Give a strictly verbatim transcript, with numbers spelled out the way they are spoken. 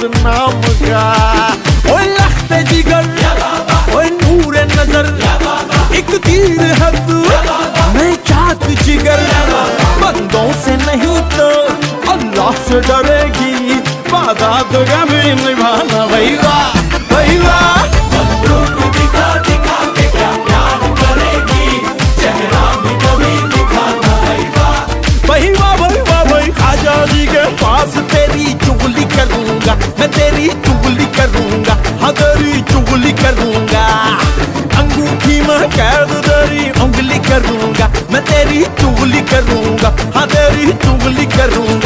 नाम का। ओए लख्ते जिगर, ओए नूर नजर, एक तीर है तू, मैं चाहत जिगर। बंदों से नहीं तो अल्लाह से डरेगी, वादा तो कभी निभाना। भाई वाह भाई वाह, दिखा दिखा के क्या प्यार करेगी, चेहरा भी कभी दिखाना। भाई वाह भाई वाह भाई वाह भाई, खाजा जी के पास तेरी चुगली करूंगा, मैं तेरी चुगली करूंगा, हाँ तेरी चुगली करूंगा। अंगूठी में कैद तेरी उंगली करूंगा, मैं तेरी चुगली करूंगा, हाँ तेरी चुगली करूंगा।